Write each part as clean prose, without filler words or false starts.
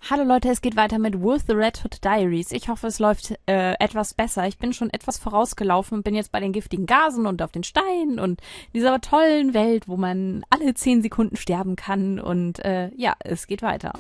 Hallo Leute, es geht weiter mit Wolf the Red Hood Diaries. Ich hoffe, es läuft etwas besser. Ich bin schon etwas vorausgelaufen und bin jetzt bei den giftigen Gasen und auf den Steinen und dieser tollen Welt, wo man alle 10 Sekunden sterben kann. Und ja, es geht weiter.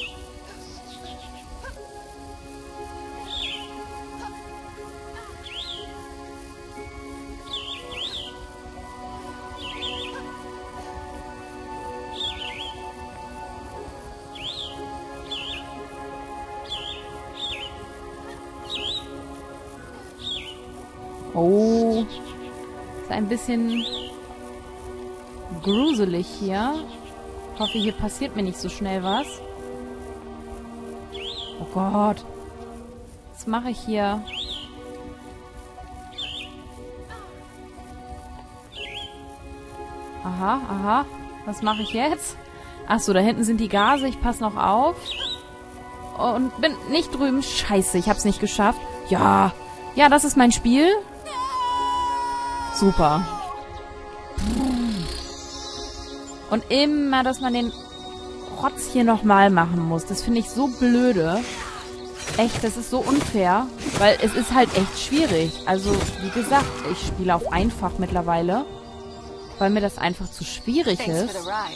Oh, ist ein bisschen gruselig hier. Ich hoffe, hier passiert mir nicht so schnell was. Oh Gott. Was mache ich hier? Aha, aha. Was mache ich jetzt? Achso, da hinten sind die Gase. Ich passe noch auf. Und bin nicht drüben. Scheiße, ich hab's nicht geschafft. Ja. Ja, das ist mein Spiel. Super. Und immer, dass man den Rotz hier nochmal machen muss. Das finde ich so blöde. Echt, das ist so unfair. Weil es ist halt echt schwierig. Also, wie gesagt, ich spiele auf einfach mittlerweile. Weil mir das einfach zu schwierig ist.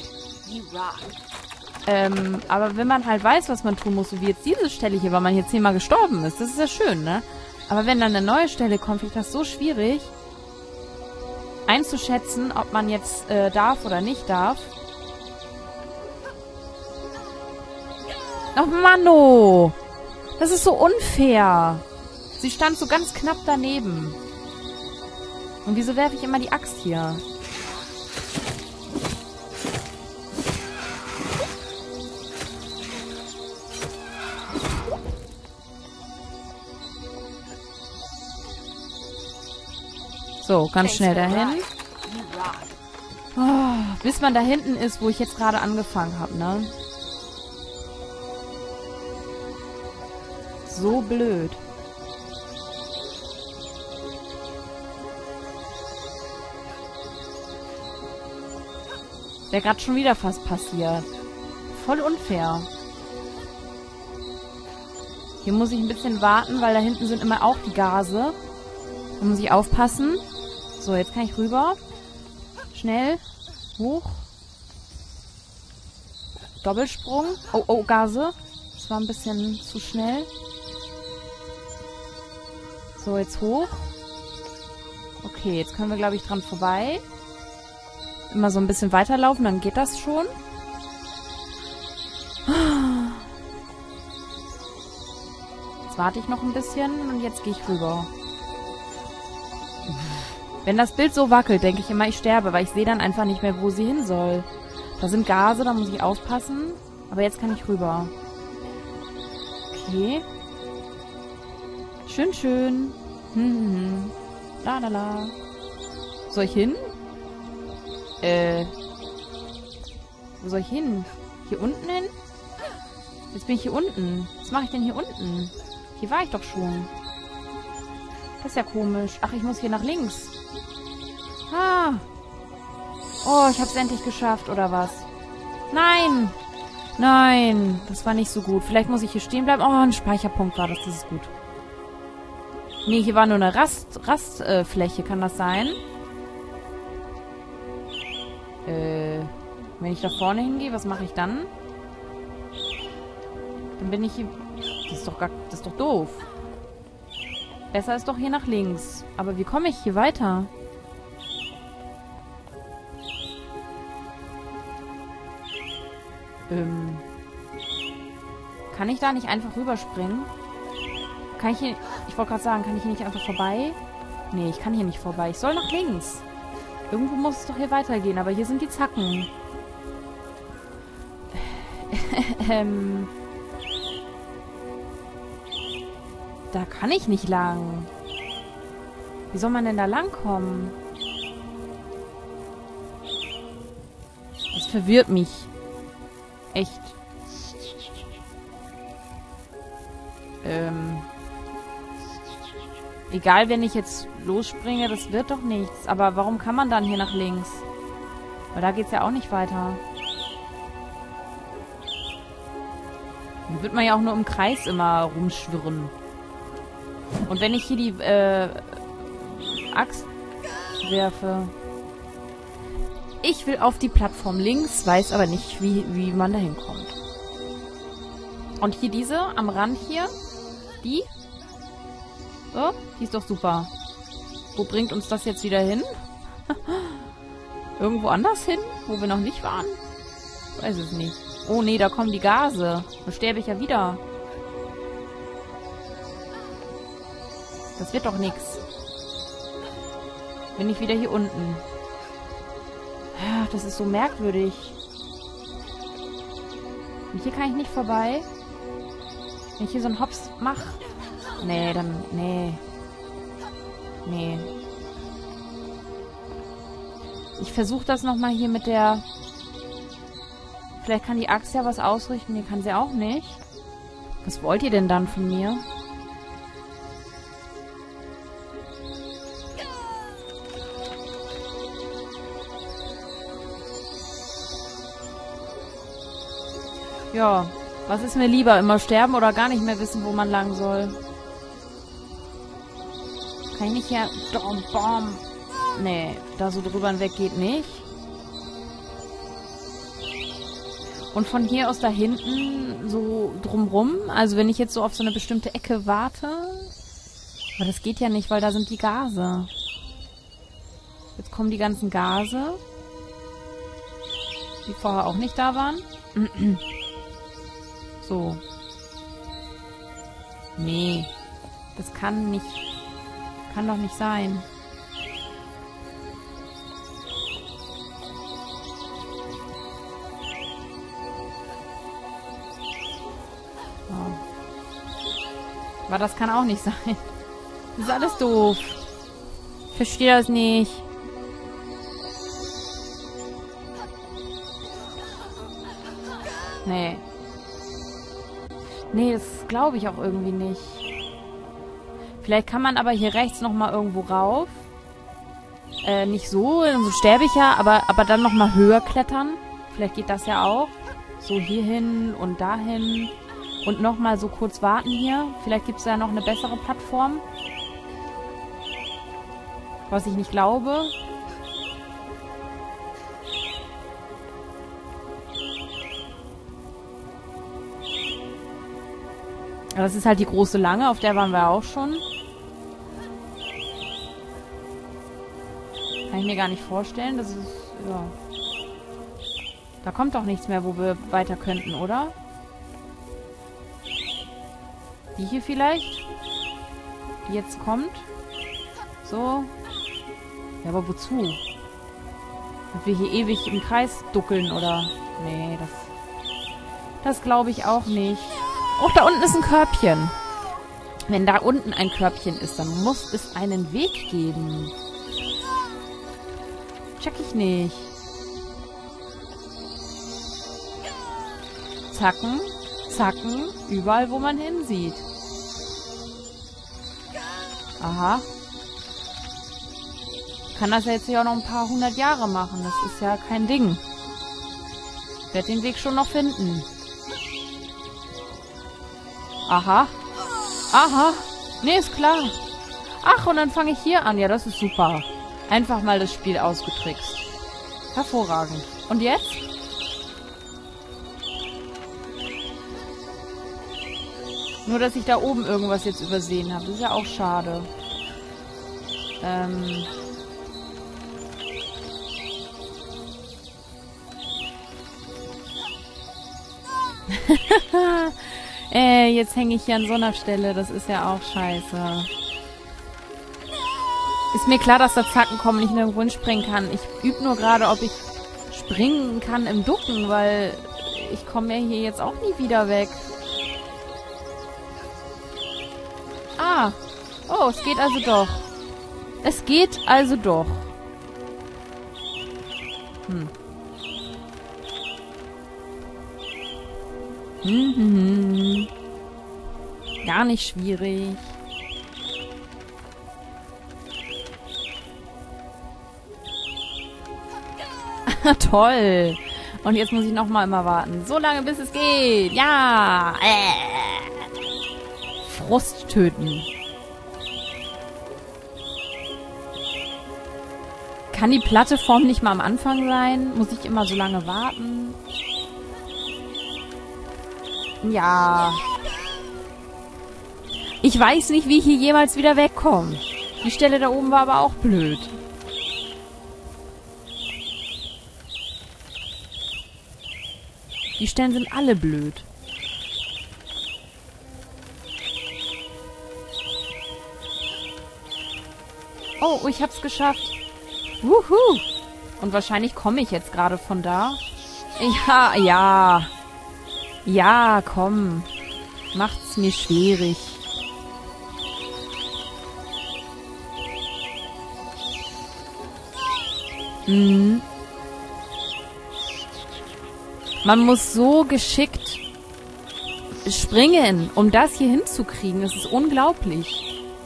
Aber wenn man halt weiß, was man tun muss, so wie jetzt diese Stelle hier, weil man hier 10-mal gestorben ist, das ist ja schön, ne? Aber wenn dann eine neue Stelle kommt, finde ich das so schwierig einzuschätzen, ob man jetzt darf oder nicht darf. Ach, Manno! Das ist so unfair. Sie stand so ganz knapp daneben. Und wieso werfe ich immer die Axt hier? So, ganz schnell dahin. Oh, bis man da hinten ist, wo ich jetzt gerade angefangen habe, ne? So blöd. Wäre gerade schon wieder fast passiert. Voll unfair. Hier muss ich ein bisschen warten, weil da hinten sind immer auch die Gase. Da muss ich aufpassen. So, jetzt kann ich rüber. Schnell. Hoch. Doppelsprung. Oh, oh, Gase. Das war ein bisschen zu schnell. So, jetzt hoch. Okay, jetzt können wir, glaube ich, dran vorbei. Immer so ein bisschen weiterlaufen, dann geht das schon. Jetzt warte ich noch ein bisschen und jetzt gehe ich rüber. Wenn das Bild so wackelt, denke ich immer, ich sterbe, weil ich sehe dann einfach nicht mehr, wo sie hin soll. Da sind Gase, da muss ich aufpassen. Aber jetzt kann ich rüber. Okay. Schön, schön. La, la, la. Soll ich hin? Wo soll ich hin? Hier unten hin? Jetzt bin ich hier unten. Was mache ich denn hier unten? Hier war ich doch schon. Das ist ja komisch. Ach, ich muss hier nach links. Ah. Oh, ich hab's endlich geschafft, oder was? Nein! Nein! Das war nicht so gut. Vielleicht muss ich hier stehen bleiben. Oh, ein Speicherpunkt war das. Das ist gut. Nee, hier war nur eine Rastfläche. Kann das sein? Wenn ich da vorne hingehe, was mache ich dann? Dann bin ich hier... Das ist doch doof. Besser ist doch hier nach links. Aber wie komme ich hier weiter? Kann ich da nicht einfach rüberspringen? Kann ich hier... Ich wollte gerade sagen, kann ich hier nicht einfach vorbei? Nee, ich kann hier nicht vorbei. Ich soll nach links. Irgendwo muss es doch hier weitergehen, aber hier sind die Zacken. Da kann ich nicht lang. Wie soll man denn da langkommen? Das verwirrt mich. Echt. Egal, wenn ich jetzt losspringe, das wird doch nichts. Aber warum kann man dann hier nach links? Weil da geht's ja auch nicht weiter. Dann wird man ja auch nur im Kreis immer rumschwirren. Und wenn ich hier die Axt werfe... Ich will auf die Plattform links, weiß aber nicht, wie man da hinkommt. Und hier diese, am Rand hier, die. So, die ist doch super. Wo bringt uns das jetzt wieder hin? Irgendwo anders hin, wo wir noch nicht waren? Weiß es nicht. Oh nee, da kommen die Gase. Dann sterbe ich ja wieder. Das wird doch nichts. Bin ich wieder hier unten. Ja, das ist so merkwürdig. Und hier kann ich nicht vorbei. Wenn ich hier so einen Hops mache. Nee, dann... Nee. Nee. Ich versuche das nochmal hier mit der... Vielleicht kann die Axt ja was ausrichten. Nee, kann sie auch nicht. Was wollt ihr denn dann von mir? Ja, was ist mir lieber? Immer sterben oder gar nicht mehr wissen, wo man lang soll? Kann ich nicht hier... Bom. Nee, da so drüber hinweg geht nicht. Und von hier aus da hinten so drumrum. Also wenn ich jetzt so auf so eine bestimmte Ecke warte. Aber das geht ja nicht, weil da sind die Gase. Jetzt kommen die ganzen Gase. Die vorher auch nicht da waren. So. Nee. Das kann nicht... Kann doch nicht sein. Oh. Aber das kann auch nicht sein. Das ist alles doof. Ich verstehe das nicht. Nee. Nee, das glaube ich auch irgendwie nicht. Vielleicht kann man aber hier rechts nochmal irgendwo rauf. Nicht so, so sterbe ich ja, aber dann nochmal höher klettern. Vielleicht geht das ja auch. So hierhin und dahin. Und nochmal so kurz warten hier. Vielleicht gibt es ja noch eine bessere Plattform. Was ich nicht glaube. Aber das ist halt die große Lange, auf der waren wir auch schon. Kann ich mir gar nicht vorstellen. Das ist, ja. Da kommt doch nichts mehr, wo wir weiter könnten, oder? Die hier vielleicht? Die jetzt kommt? So. Ja, aber wozu? Dass wir hier ewig im Kreis duckeln, oder? Nee, das glaube ich auch nicht. Oh, da unten ist ein Körbchen. Wenn da unten ein Körbchen ist, dann muss es einen Weg geben. Check ich nicht. Zacken, zacken, überall, wo man hinsieht. Aha. Kann das ja jetzt ja auch noch ein paar 100 Jahre machen. Das ist ja kein Ding. Ich werde den Weg schon noch finden. Aha. Aha. Nee, ist klar. Ach, und dann fange ich hier an. Ja, das ist super. Einfach mal das Spiel ausgetrickst. Hervorragend. Und jetzt? Nur, dass ich da oben irgendwas jetzt übersehen habe. Das ist ja auch schade. Jetzt hänge ich hier an so einer Stelle. Das ist ja auch scheiße. Ist mir klar, dass da Zacken kommen und ich nirgendwo hinspringen kann. Ich übe nur gerade, ob ich springen kann im Ducken, weil ich komme ja hier jetzt auch nie wieder weg. Ah. Oh, es geht also doch. Es geht also doch. Gar nicht schwierig. Toll. Und jetzt muss ich nochmal immer warten. So lange, bis es geht. Ja. Frust töten. Kann die platte Form nicht mal am Anfang sein? Muss ich immer so lange warten? Ja. Ich weiß nicht, wie ich hier jemals wieder wegkomme. Die Stelle da oben war aber auch blöd. Die Stellen sind alle blöd. Oh, ich hab's geschafft. Wuhu! Und wahrscheinlich komme ich jetzt gerade von da. Ja, ja. Ja, komm. Macht's mir schwierig. Mhm. Man muss so geschickt springen, um das hier hinzukriegen. Das ist unglaublich.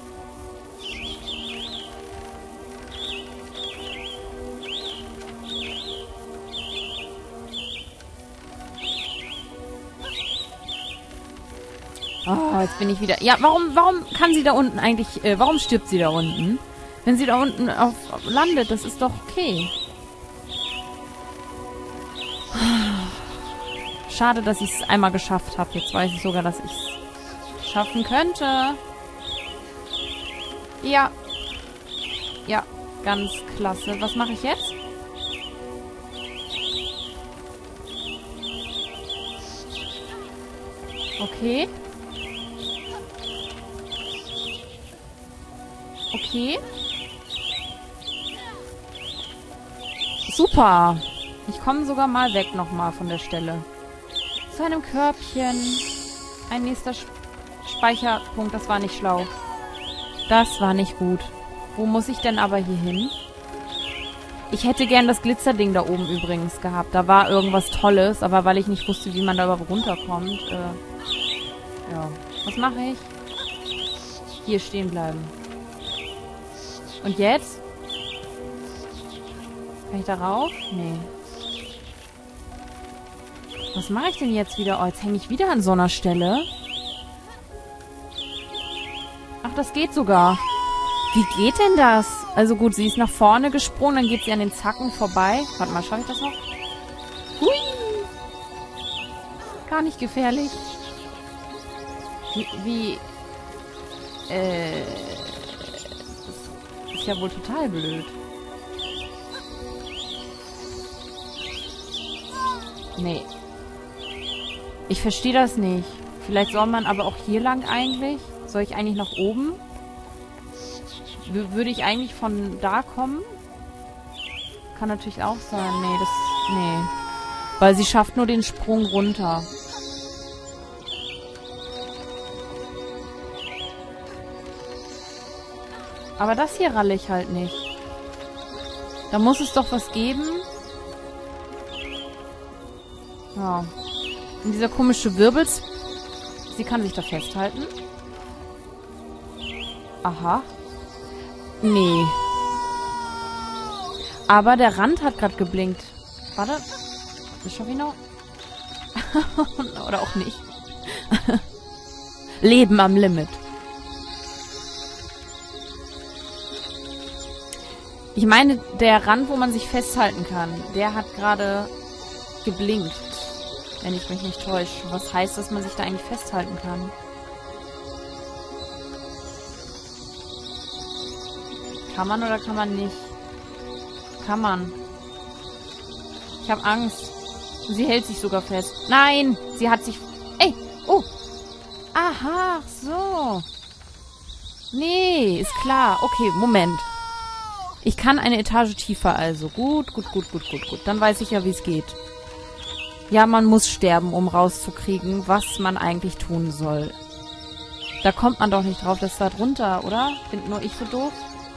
Oh, jetzt bin ich wieder... Ja, warum kann sie da unten eigentlich... warum stirbt sie da unten? Wenn sie da unten landet, das ist doch okay. Schade, dass ich es einmal geschafft habe. Jetzt weiß ich sogar, dass ich es schaffen könnte. Ja. Ja, ganz klasse. Was mache ich jetzt? Okay. Okay. Super. Ich komme sogar mal weg nochmal von der Stelle. Zu einem Körbchen. Ein nächster Speicherpunkt. Das war nicht schlau. Das war nicht gut. Wo muss ich denn aber hier hin? Ich hätte gern das Glitzerding da oben übrigens gehabt. Da war irgendwas Tolles, aber weil ich nicht wusste, wie man da überhaupt runterkommt. Ja. Was mache ich? Hier stehen bleiben. Und jetzt? Kann ich da rauf? Nee. Was mache ich denn jetzt wieder? Oh, jetzt hänge ich wieder an so einer Stelle. Ach, das geht sogar. Wie geht denn das? Also gut, sie ist nach vorne gesprungen, dann geht sie an den Zacken vorbei. Warte mal, schaffe ich das noch? Hui! Gar nicht gefährlich. Das ist ja wohl total blöd. Nee. Ich verstehe das nicht. Vielleicht soll man aber auch hier lang eigentlich. Soll ich eigentlich nach oben? Würde ich eigentlich von da kommen? Kann natürlich auch sein. Nee, nee. Weil sie schafft nur den Sprung runter. Aber das hier ralle ich halt nicht. Da muss es doch was geben. Ja. Und dieser komische Wirbel... Sie kann sich da festhalten. Aha. Nee. Aber der Rand hat gerade geblinkt. Warte. Das schaffe ich noch. Oder auch nicht. Leben am Limit. Ich meine, der Rand, wo man sich festhalten kann, der hat gerade geblinkt. Wenn ich mich nicht täusche. Was heißt, dass man sich da eigentlich festhalten kann? Kann man oder kann man nicht? Kann man. Ich habe Angst. Sie hält sich sogar fest. Nein! Sie hat sich... Ey! Oh! Aha! So! Nee, ist klar. Okay, Moment. Ich kann eine Etage tiefer also. Gut. Dann weiß ich ja, wie es geht. Ja, man muss sterben, um rauszukriegen, was man eigentlich tun soll. Da kommt man doch nicht drauf, das ist da drunter, oder? Bin nur ich so doof?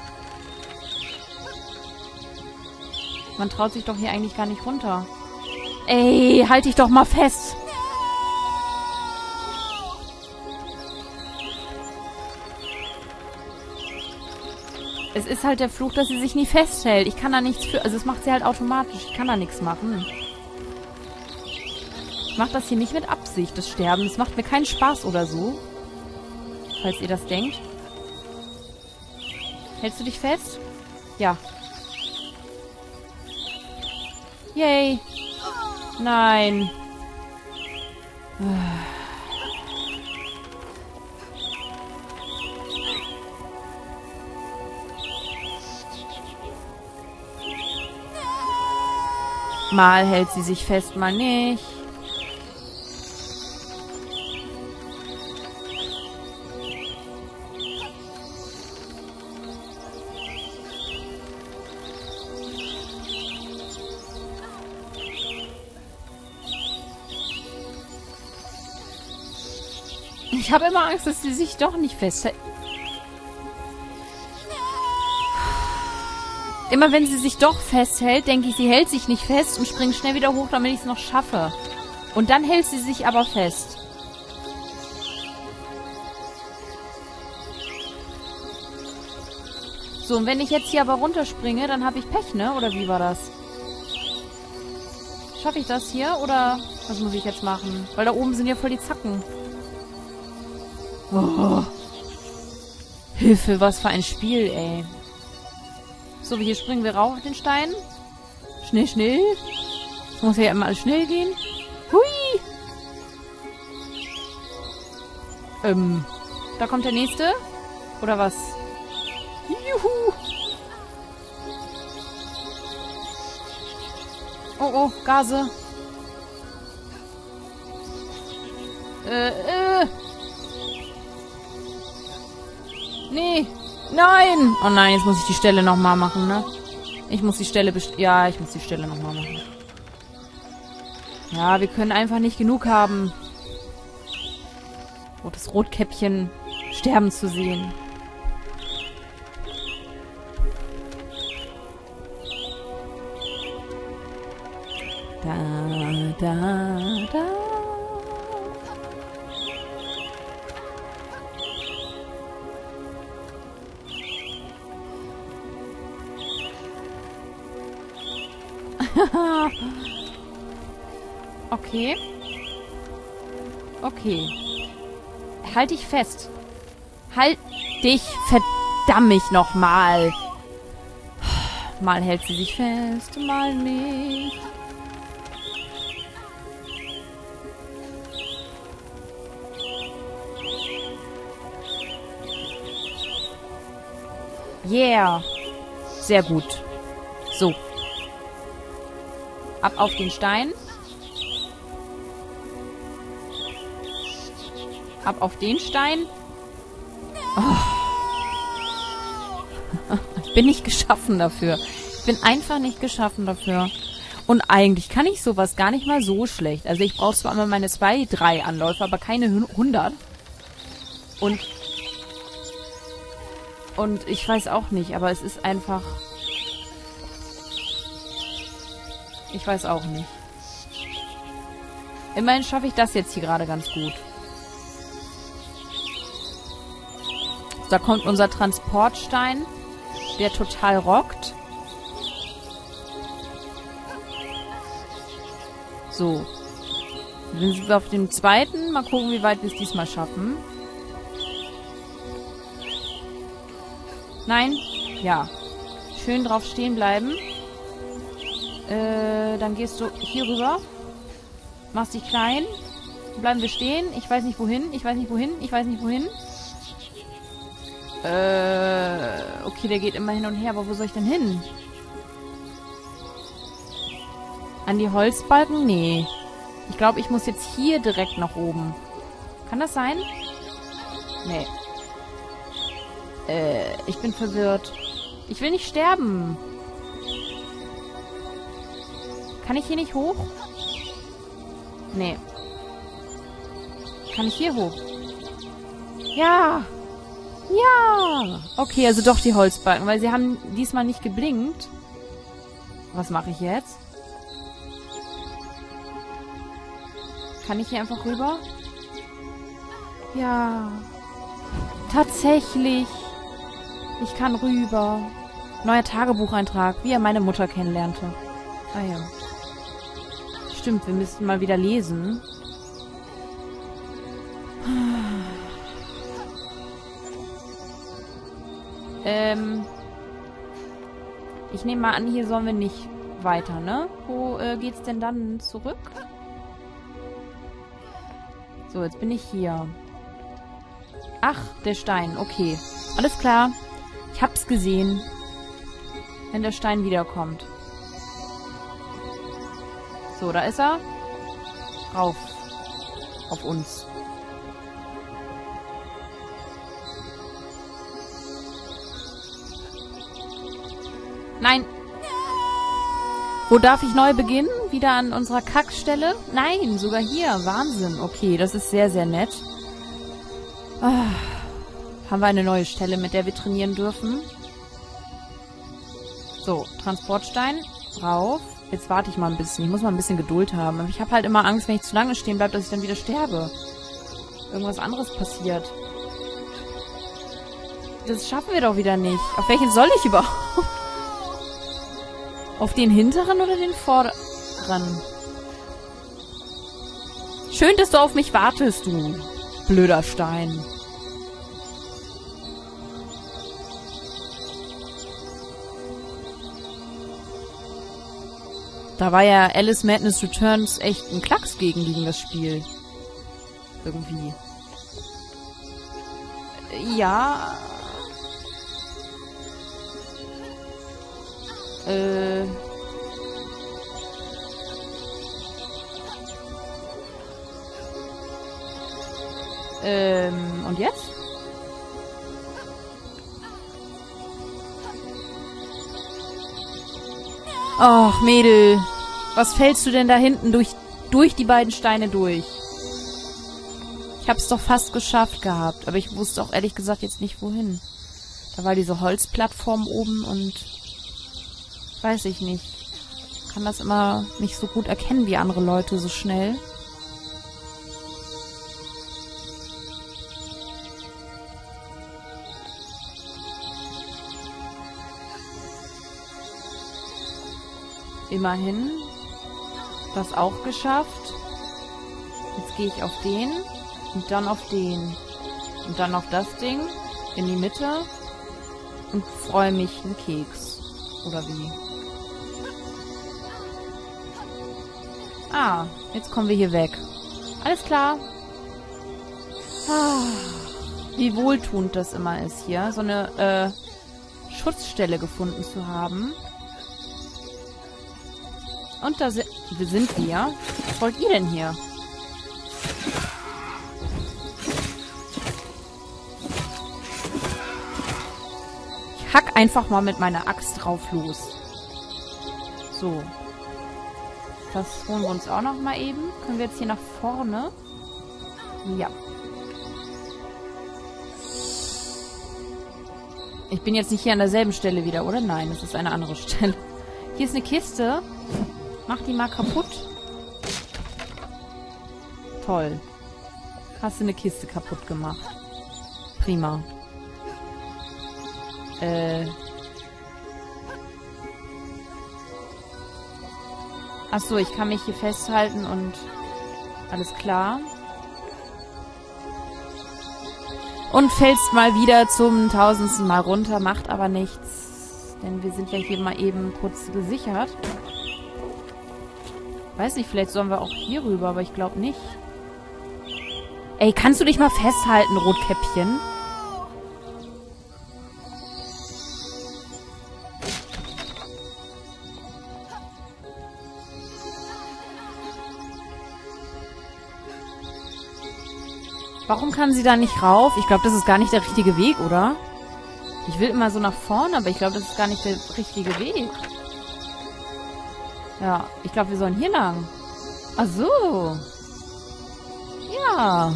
Man traut sich doch hier eigentlich gar nicht runter. Ey, halt dich doch mal fest! Es ist halt der Fluch, dass sie sich nie festhält. Ich kann da nichts für... Also es macht sie halt automatisch. Ich kann da nichts machen. mache das hier nicht mit Absicht, das Sterben. Es macht mir keinen Spaß oder so. Falls ihr das denkt. Hältst du dich fest? Ja. Yay. Nein. Mal hält sie sich fest, mal nicht. Ich habe immer Angst, dass sie sich doch nicht festhält. Immer wenn sie sich doch festhält, denke ich, sie hält sich nicht fest und springt schnell wieder hoch, damit ich es noch schaffe. Und dann hält sie sich aber fest. So, und wenn ich jetzt hier aber runterspringe, dann habe ich Pech, ne? Oder wie war das? Schaffe ich das hier? Oder was muss ich jetzt machen? Weil da oben sind ja voll die Zacken. Oh. Hilfe, was für ein Spiel, ey. So, hier springen wir rauf auf den Stein. Schnell, schnell. Das muss ja immer alles schnell gehen. Hui! Da kommt der nächste. Oder was? Juhu! Oh, oh, Gase. Nee. Nein! Oh nein, jetzt muss ich die Stelle nochmal machen, ne? Ich muss die Stelle ich muss die Stelle nochmal machen. Ja, wir können einfach nicht genug haben. Oh, das Rotkäppchen sterben zu sehen. Da. Okay. Okay. Halt dich fest. Halt dich verdammt nochmal. Mal hält sie sich fest, mal nicht. Yeah. Sehr gut. So. Ab auf den Stein. Ab auf den Stein. Oh. Ich bin nicht geschaffen dafür. Ich bin einfach nicht geschaffen dafür. Und eigentlich kann ich sowas gar nicht mal so schlecht. Also ich brauche zwar immer meine 2, 3 Anläufe, aber keine 100. Und ich weiß auch nicht, aber es ist einfach... Ich weiß auch nicht. Immerhin schaffe ich das jetzt hier gerade ganz gut. Da kommt unser Transportstein, der total rockt. So. Dann sind wir auf dem zweiten. Mal gucken, wie weit wir es diesmal schaffen. Nein? Ja. Schön drauf stehen bleiben. Dann gehst du hier rüber. Machst dich klein. Bleiben wir stehen. Ich weiß nicht wohin. Ich weiß nicht wohin. Ich weiß nicht wohin. Okay, der geht immer hin und her. Aber wo soll ich denn hin? An die Holzbalken? Nee. Ich glaube, ich muss jetzt hier direkt nach oben. Kann das sein? Nee. Ich bin verwirrt. Ich will nicht sterben. Kann ich hier nicht hoch? Nee. Kann ich hier hoch? Ja! Ja! Okay, also doch die Holzbalken, weil sie haben diesmal nicht geblinkt. Was mache ich jetzt? Kann ich hier einfach rüber? Ja. Tatsächlich. Ich kann rüber. Neuer Tagebucheintrag, wie er meine Mutter kennenlernte. Ah ja. Stimmt, wir müssten mal wieder lesen. Ich nehme mal an, hier sollen wir nicht weiter, ne? Wo geht's denn dann zurück? So, jetzt bin ich hier. Ach, der Stein. Okay. Alles klar. Ich hab's gesehen. Wenn der Stein wiederkommt. So, da ist er. Rauf. Auf uns. Nein. Wo darf ich neu beginnen? Wieder an unserer Kackstelle? Nein, sogar hier. Wahnsinn. Okay, das ist sehr, sehr nett. Ah, haben wir eine neue Stelle, mit der wir trainieren dürfen. So, Transportstein. Drauf. Jetzt warte ich mal ein bisschen. Ich muss mal ein bisschen Geduld haben. Aber ich habe halt immer Angst, wenn ich zu lange stehen bleibe, dass ich dann wieder sterbe. Irgendwas anderes passiert. Das schaffen wir doch wieder nicht. Auf welchen soll ich überhaupt? Auf den hinteren oder den vorderen? Schön, dass du auf mich wartest, du blöder Stein. Da war ja Alice Madness Returns echt ein Klacks gegen das Spiel. Irgendwie. Ja. Und jetzt? Ach, Mädel. Was fällst du denn da hinten durch die beiden Steine durch? Ich hab's doch fast geschafft gehabt. Aber ich wusste auch ehrlich gesagt jetzt nicht, wohin. Da war diese Holzplattform oben und... Weiß ich nicht. Kann das immer nicht so gut erkennen wie andere Leute so schnell. Immerhin. Das auch geschafft. Jetzt gehe ich auf den und dann auf den. Und dann auf das Ding in die Mitte und freue mich einen Keks. Oder wie? Ah, jetzt kommen wir hier weg. Alles klar. Ah, wie wohltuend das immer ist hier, so eine Schutzstelle gefunden zu haben. Und da sind wir. Was wollt ihr denn hier? Ich hack einfach mal mit meiner Axt drauf los. So. Das holen wir uns auch noch mal eben. Können wir jetzt hier nach vorne? Ja. Ich bin jetzt nicht hier an derselben Stelle wieder, oder? Nein, das ist eine andere Stelle. Hier ist eine Kiste. Mach die mal kaputt. Toll. Hast du eine Kiste kaputt gemacht. Prima. Achso, ich kann mich hier festhalten und... Alles klar. Und fällst mal wieder zum 1000. Mal runter. Macht aber nichts. Denn wir sind ja hier mal eben kurz gesichert. Weiß nicht, vielleicht sollen wir auch hier rüber, aber ich glaube nicht. Ey, kannst du dich mal festhalten, Rotkäppchen? Warum kann sie da nicht rauf? Ich glaube, das ist gar nicht der richtige Weg, oder? Ich will immer so nach vorne, aber ich glaube, das ist gar nicht der richtige Weg. Ja, ich glaube, wir sollen hier lang. Ach so. Ja.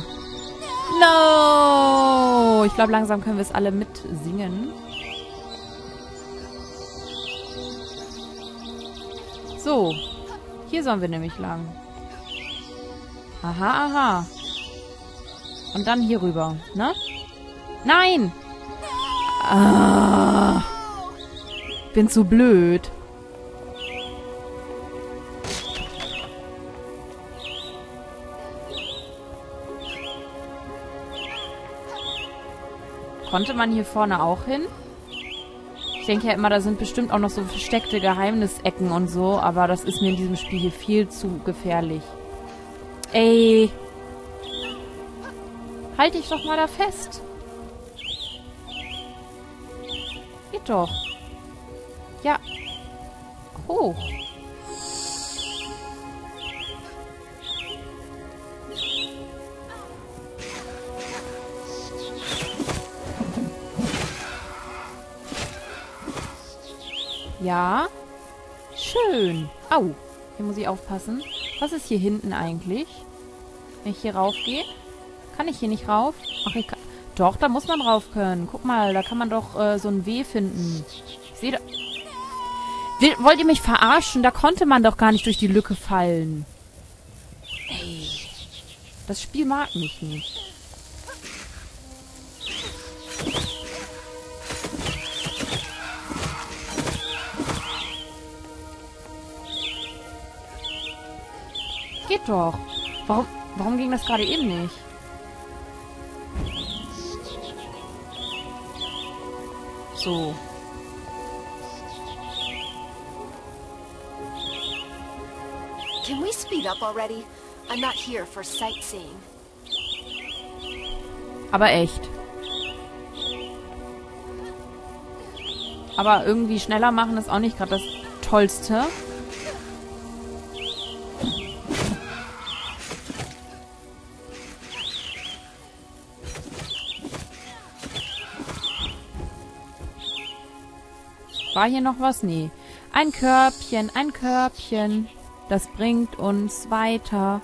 No. Ich glaube, langsam können wir es alle mitsingen. So. Hier sollen wir nämlich lang. Aha, aha. Und dann hier rüber, ne? Nein! Ah. Bin zu blöd. Konnte man hier vorne auch hin? Ich denke ja immer, da sind bestimmt auch noch so versteckte Geheimnisecken und so, aber das ist mir in diesem Spiel hier viel zu gefährlich. Ey! Halt dich doch mal da fest! Geht doch. Ja. Hoch. Ja. Schön. Au. Hier muss ich aufpassen. Was ist hier hinten eigentlich? Wenn ich hier raufgehe? Kann ich hier nicht rauf? Ach, ich kann... Doch, da muss man rauf können. Guck mal, da kann man doch so ein W finden. Ich sehe da... Wollt ihr mich verarschen? Da konnte man doch gar nicht durch die Lücke fallen. Ey. Das Spiel mag mich nicht. Geht doch. Warum ging das gerade eben nicht? So. Can we speed up already? I'm not here for sightseeing. Aber echt. Aber irgendwie schneller machen ist auch nicht gerade das Tollste. War hier noch was? Nee. Ein Körbchen, ein Körbchen. Das bringt uns weiter.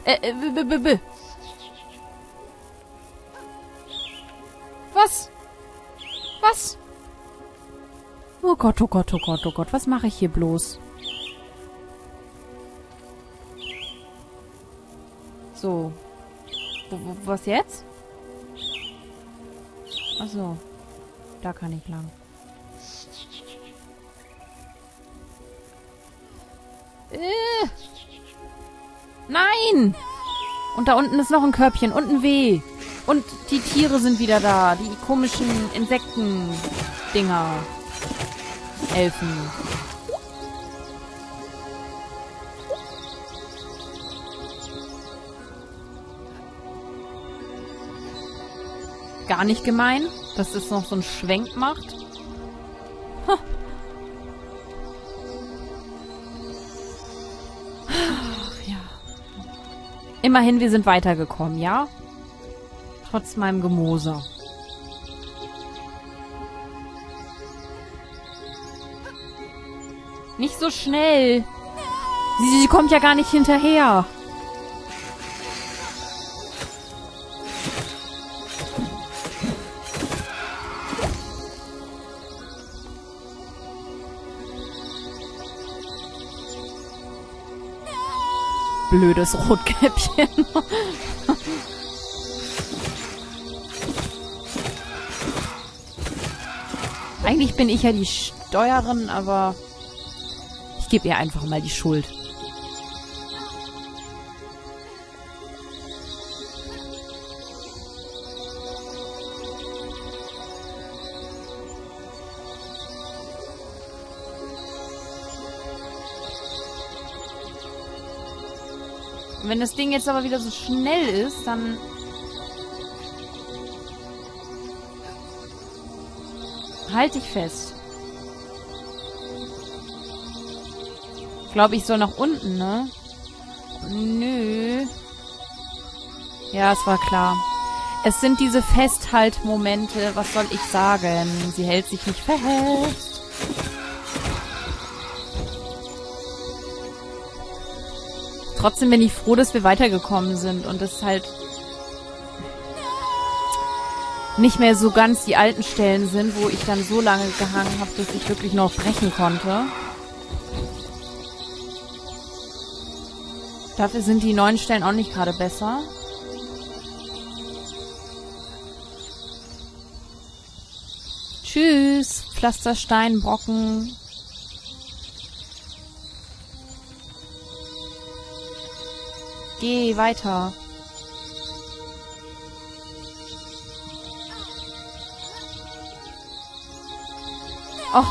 Was? Was? Oh Gott, oh Gott, oh Gott, oh Gott. Was mache ich hier bloß? So. Was jetzt? Ach so. Da kann ich lang. Nein! Und da unten ist noch ein Körbchen und ein W. Und die Tiere sind wieder da. Die komischen Insekten-Dinger. Elfen. Gar nicht gemein, dass es noch so einen Schwenk macht. Ha. Immerhin, wir sind weitergekommen, ja? Trotz meinem Gemose. Nicht so schnell. Sie kommt ja gar nicht hinterher. Blödes Rotkäppchen. Eigentlich bin ich ja die Steuerin, aber ich gebe ihr einfach mal die Schuld. Wenn das Ding jetzt aber wieder so schnell ist, dann... Halt dich fest. Ich glaube, ich soll nach unten, ne? Nö. Ja, es war klar. Es sind diese Festhaltmomente. Was soll ich sagen? Sie hält sich nicht fest. Trotzdem bin ich froh, dass wir weitergekommen sind und es halt nicht mehr so ganz die alten Stellen sind, wo ich dann so lange gehangen habe, dass ich wirklich noch brechen konnte. Dafür sind die neuen Stellen auch nicht gerade besser. Tschüss, Pflastersteinbrocken. Geh weiter. Och,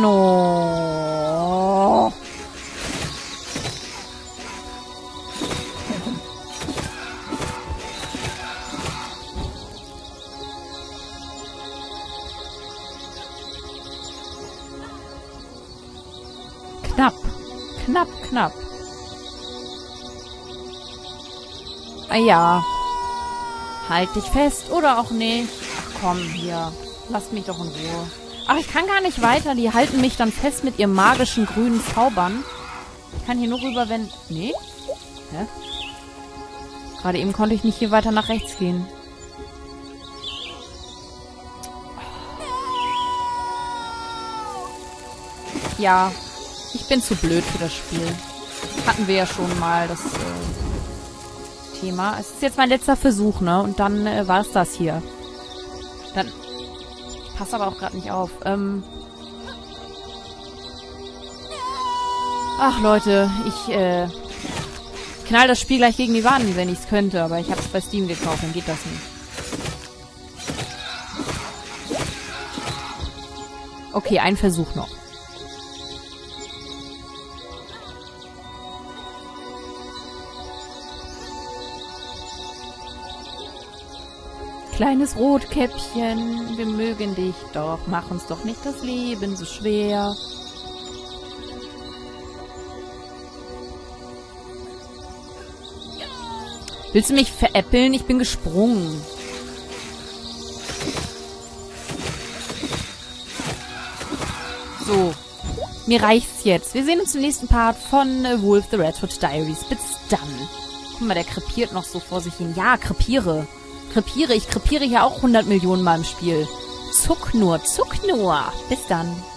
Manno. Knapp. Knapp, knapp. Ah ja. Halt dich fest oder auch nicht. Ach komm, hier. Lasst mich doch in Ruhe. Ach, ich kann gar nicht weiter. Die halten mich dann fest mit ihren magischen grünen Zaubern. Ich kann hier nur rüber, wenn... Nee? Hä? Gerade eben konnte ich nicht hier weiter nach rechts gehen. Ja. Ich bin zu blöd für das Spiel. Hatten wir ja schon mal das Thema. Es ist jetzt mein letzter Versuch, ne? Und dann war es das hier. Dann... Pass aber auch gerade nicht auf. Ach, Leute, ich knall das Spiel gleich gegen die Wand, wenn ich es könnte. Aber ich habe es bei Steam gekauft, dann geht das nicht. Okay, ein Versuch noch. Kleines Rotkäppchen, wir mögen dich doch. Mach uns doch nicht das Leben so schwer. Willst du mich veräppeln? Ich bin gesprungen. So. Mir reicht's jetzt. Wir sehen uns im nächsten Part von Wolf the Red Hood Diaries. Bis dann. Guck mal, der krepiert noch so vor sich hin. Ja, krepiere. Ich krepiere ja auch 100 Millionen Mal im Spiel. Zuck nur. Bis dann.